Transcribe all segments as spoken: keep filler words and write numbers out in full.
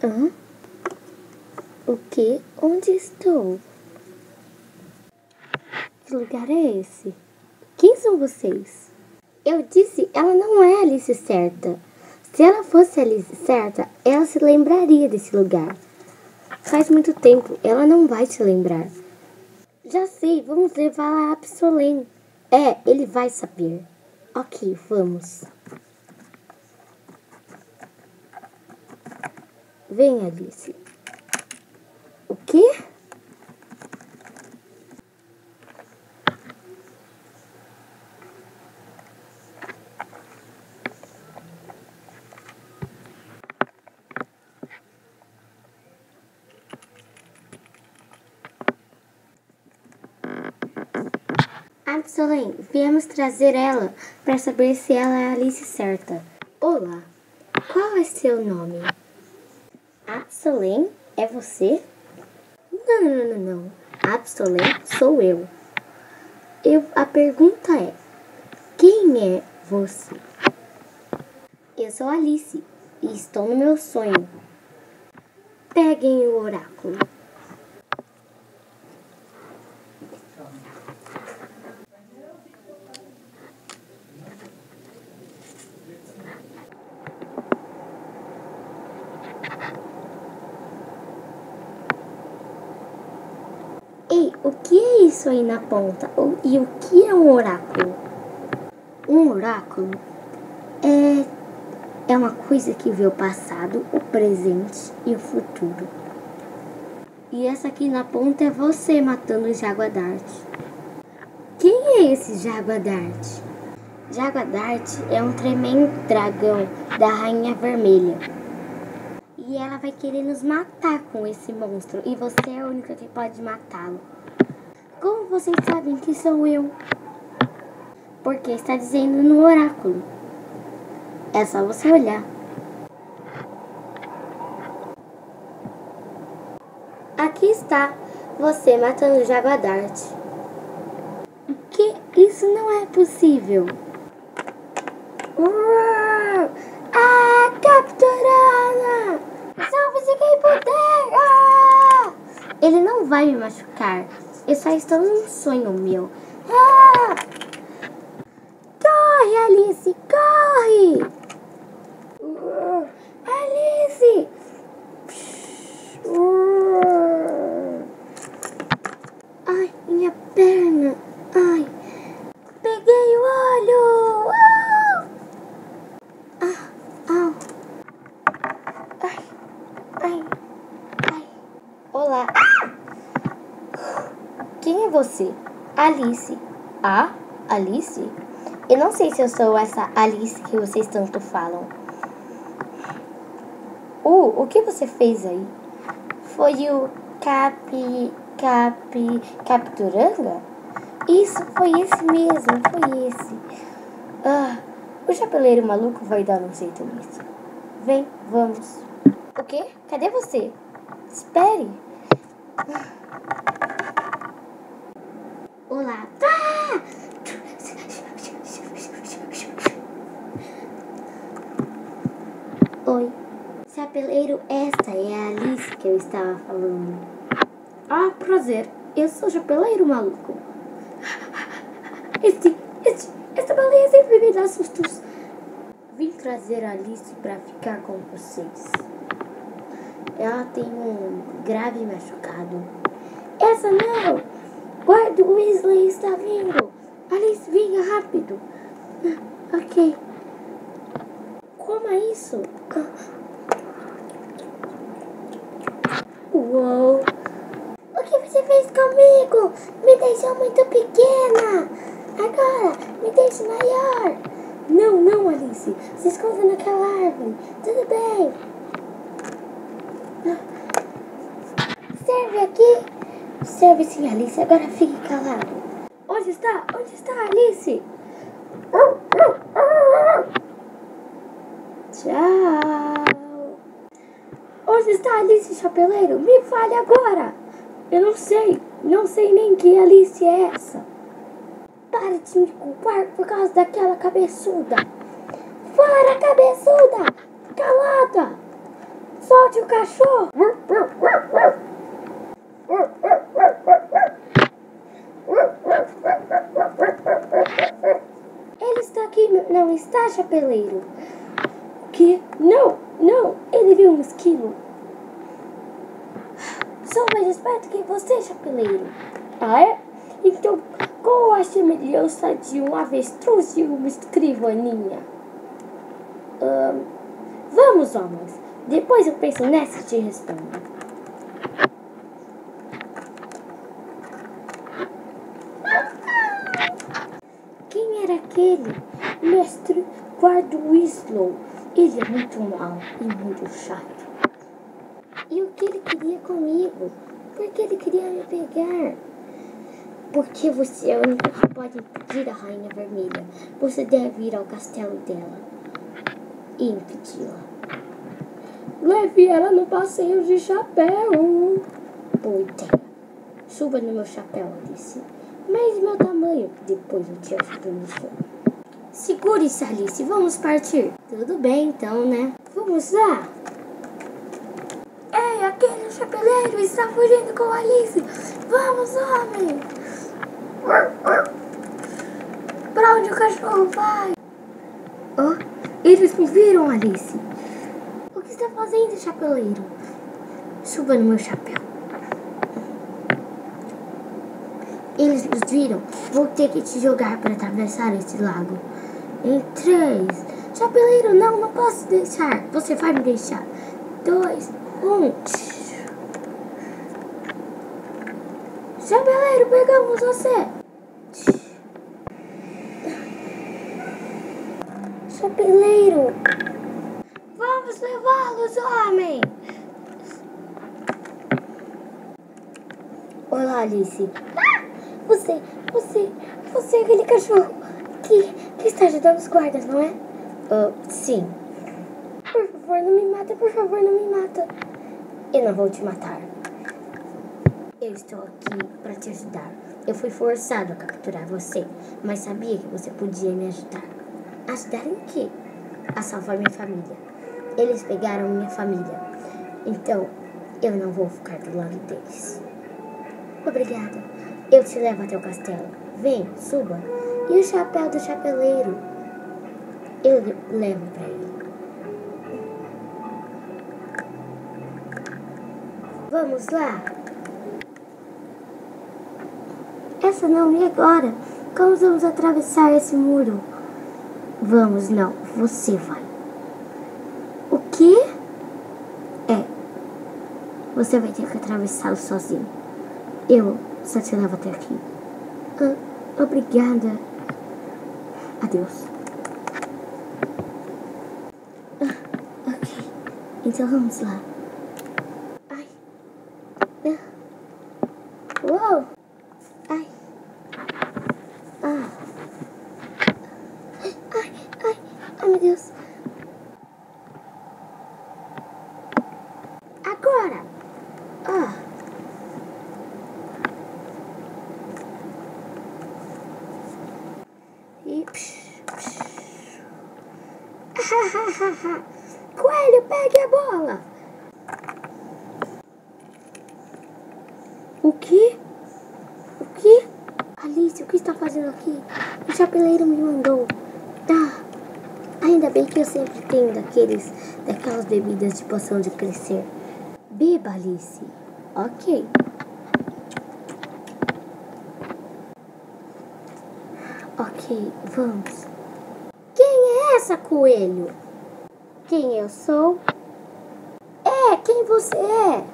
Hã? O quê? Onde estou? Que lugar é esse? Quem são vocês? Eu disse, ela não é a Alice certa. Se ela fosse a Alice certa, ela se lembraria desse lugar. Faz muito tempo, ela não vai se lembrar. Já sei, vamos levar a Absolem. É, ele vai saber. Ok, vamos. Vem, Alice. O quê? Absolem, viemos trazer ela para saber se ela é a Alice certa. Olá, qual é seu nome? Absolem, é você? Não, não, não, não. Absolem sou eu. eu. A pergunta é, quem é você? Eu sou Alice e estou no meu sonho. Peguem o oráculo. Ei, o que é isso aí na ponta? E o que é um oráculo? Um oráculo é, é uma coisa que vê o passado, o presente e o futuro. E essa aqui na ponta é você matando o Jaguadart. Quem é esse Jaguadart? Jaguadart é um tremendo dragão da Rainha Vermelha. E ela vai querer nos matar com esse monstro. E você é a única que pode matá-lo. Como vocês sabem que sou eu? Porque está dizendo no oráculo. É só você olhar. Aqui está. Você matando o Jaguadart. O que? Isso não é possível. Uau! Ah, capturada! Salve-se quem puder! Ah! Ele não vai me machucar. Eu só estou num sonho meu. Ah! Corre, Alice! Corre! Uh, Alice! Uh, ai, minha perna! Ai! Peguei o olho! Uh! Ah, au! Ai, ai, ai! Olá! Quem é você? Alice. Ah, Alice? Eu não sei se eu sou essa Alice que vocês tanto falam. Uh, o que você fez aí? Foi o Capi... Capi... Capturanga? Isso, foi esse mesmo, foi esse. Ah, o chapeleiro maluco vai dar um jeito nisso. Vem, vamos. O quê? Cadê você? Espere. Olá. Ah! Oi. Chapeleiro, esta é a Alice que eu estava falando. Ah, prazer. Eu sou o chapeleiro maluco. Este, este, esta baleia sempre me dá sustos. Vim trazer a Alice para ficar com vocês. Ela tem um grave machucado. Essa não! Guarda, o Weasley está vindo. Alice, venha rápido. Ah, ok. Coma isso. Uou. O que você fez comigo? Me deixou muito pequena. Agora, me deixe maior. Não, não, Alice. Se esconda naquela árvore. Tudo bem. Serve aqui? Serve sim, Alice. Agora fique calado. Onde está? Onde está, Alice? Tchau. Onde está Alice, chapeleiro? Me fale agora. Eu não sei. Não sei nem que Alice é essa. Para de me culpar por causa daquela cabeçuda. Fora, cabeçuda! Calada! Solte o cachorro! Ele está aqui, não está, chapeleiro? O quê? Não, não, ele viu um esquilo. Sou mais esperto que você, chapeleiro. Ah, é? Então, qual a semelhança de um avestruz e uma escrivaninha? Um, vamos, homens. Depois eu penso nessa e te respondo. Quem era aquele? Mestre Guardo Winslow. Ele é muito mau e muito chato. E o que ele queria comigo? Por que ele queria me pegar? Porque você é a única que pode impedir a Rainha Vermelha. Você deve ir ao castelo dela e impedi-la. Leve ela no passeio de chapéu. Boa ideia. Suba no meu chapéu, Alice. Mas meu tamanho, depois eu te ajudo nisso. Segure-se, Alice. Vamos partir. Tudo bem, então, né? Vamos lá. Ei, aquele chapeleiro está fugindo com a Alice. Vamos, homem. Pra onde o cachorro vai? Oh, eles me viram, Alice. O que está fazendo, chapeleiro? Suba no meu chapéu. Eles nos viram. Vou ter que te jogar para atravessar esse lago. Em três. Chapeleiro, não, não posso deixar. Você vai me deixar. Dois, um. Chapeleiro, pegamos você. Chapeleiro. Vamos levá-los, homem. Olá, Alice. Ah, você, você, você é aquele cachorro que, que está ajudando os guardas, não é? Uh, sim. Por favor, não me mata, por favor, não me mata. Eu não vou te matar. Eu estou aqui para te ajudar. Eu fui forçado a capturar você, mas sabia que você podia me ajudar. Ajudar em quê? A salvar minha família. Eles pegaram minha família. Então, eu não vou ficar do lado deles. Obrigada. Eu te levo até o castelo. Vem, suba. E o chapéu do chapeleiro? Eu levo para ele. Vamos lá. Essa não, e agora? Como vamos atravessar esse muro? Vamos, não. Você vai. O quê? É. Você vai ter que atravessá-lo sozinho. Eu só te levo até aqui. Ah, obrigada. Adeus. Ah, ok. Então vamos lá. Ai. Ah. Uou. Ai. Ah. Ai, ai, ai, meu Deus. Agora. Ah. E psh, psh. Coelho, pegue a bola. O quê? O quê? Alice, o que está fazendo aqui? O chapeleiro me mandou. Ah, ainda bem que eu sempre tenho daqueles, daquelas bebidas de poção de crescer. Beba, Alice. Ok. Ok, vamos. Quem é essa, coelho? Quem eu sou? É, quem você é?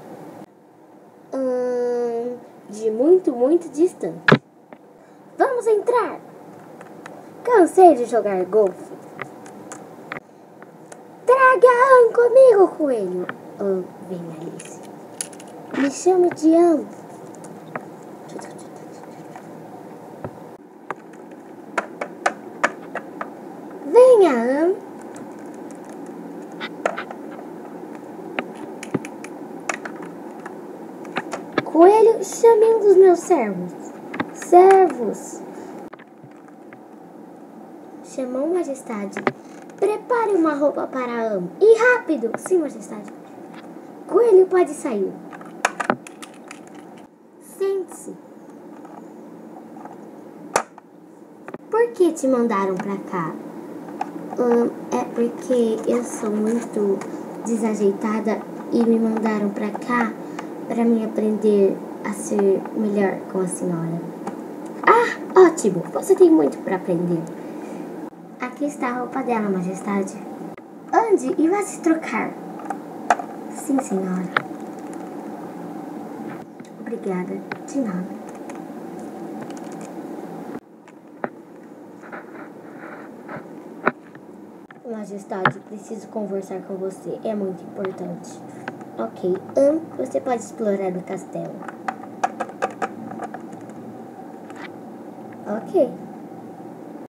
Hum, de muito, muito distante. Vamos entrar. Cansei de jogar golfe. Traga Anne comigo, coelho. Oh, vem, Alice. Me chame de Anne. Venha, Anne. Coelho, chame um dos meus servos. Servos. Chamou, majestade. Prepare uma roupa para Anne. E rápido. Sim, majestade. Coelho pode sair. Sente-se. Por que te mandaram pra cá? Hum, é porque eu sou muito desajeitada e me mandaram pra cá pra me aprender a ser melhor com a senhora. Ah, ótimo! Você tem muito pra aprender. Aqui está a roupa dela, majestade. Ande e vá se trocar. Sim, senhora. Obrigada. De nada. Majestade, preciso conversar com você. É muito importante. Ok. Hum, você pode explorar o castelo. Ok.